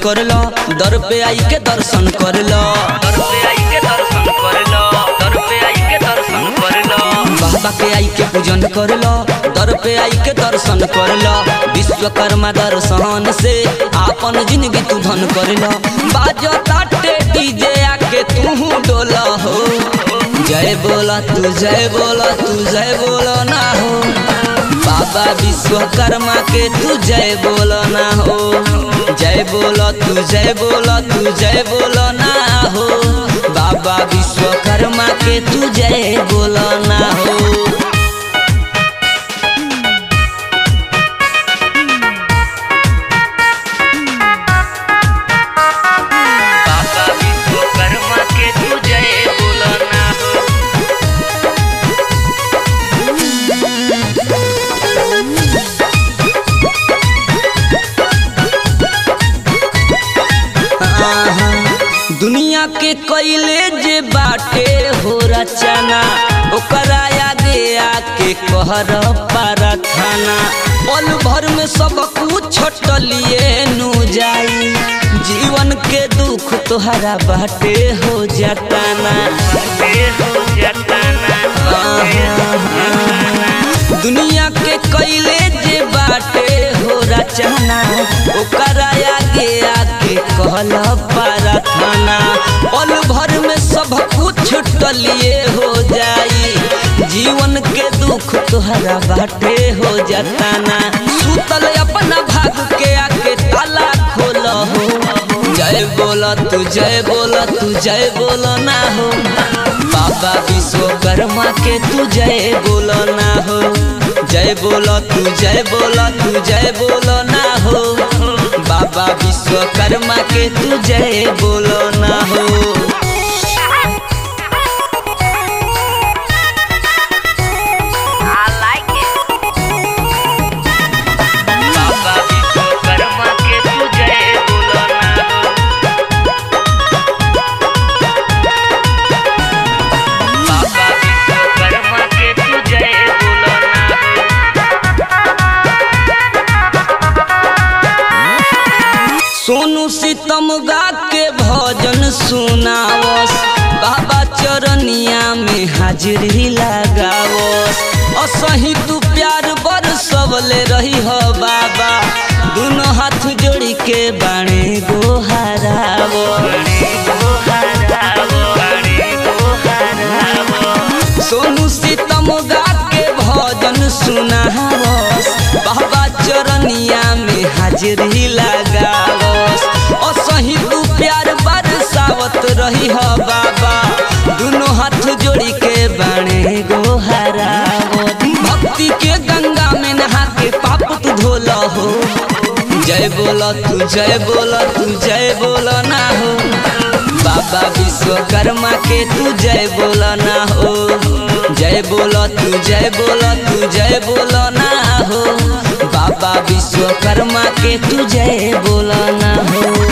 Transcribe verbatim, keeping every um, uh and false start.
कर लो, दर पे आई के दर्शन कर लो, दर पे आई के दर्शन कर लो, दर पे आई के दर्शन कर लो। बाबा के आई के पूजन कर लो, दर पे आई के दर्शन कर लो। विश्वकर्मा दर्शन से आपन जिंदगी तू धन कर लो। बाजो ताटे डीजे आके तू डोला हो, जय बोला तू जय बोला तू जय बोला ना हो। बाबा विश्वकर्मा के तू जय बोला ना हो, जय बोला तू जय बोला तू जय बोला ना हो। बाबा विश्वकर्मा के तू जय बोला ना हो। बाबा विश्वकर्मा के तू जय बोला ना हो। दुनिया के कइले जे बाटे हो रचना, ओकरा आगे आके कहर प्रार्थना। पल भर में सब कुछ टलिए नु जाई, जीवन के दुख तोहरा बाटे हो जताना, हो जताना। दुनिया के कइले जे बाटे हो रचना, ओकरा आगे आके कहल प्रार्थना। पल भर में सब कुछ टलिए हो जाई, जीवन के दुख तोहरा बाटे हो जताना। सुतल अपना भाग के आके ताला खोल हो, जय बोला तू जय बोला तू जय बोला ना हो। बाबा विश्वकर्मा के तू जय बोला ना हो, जय बोला तू जय बोला तू जय बोला ना हो। बाबा विश्वकर्मा के तू जय बोला ना हो। बाबा विश्वकर्मा के तू जय बोला ना हो। बाबा विश्वकर्मा के तू जय बोला ना हो। सोनू सीतम गा के भजन सुनावस, बाबा चरनिया में हाजिरी लगावस। असही तू प्यार बर सबले रही हो बाबा, दोनों हाथ जोड़ी के बाणे गोहरावो। सोनू सीतम गा के भजन सुनावस, बाबा चरनिया में हाजिरी लगावस। असही तू प्यार बरसावत रही हो बाबा, दोनों हाथ जोड़ी के बाणे गोहरावो। भक्ति के गंगा में नहा के पाप तू धोला हो, जय बोला तू जय बोला तू जय बोला ना हो। बाबा विश्वकर्मा के तू जय बोला ना हो, जय बोला तू जय बोला तू जय बोला ना हो। बाबा विश्वकर्मा के तू जय बोला ना हो।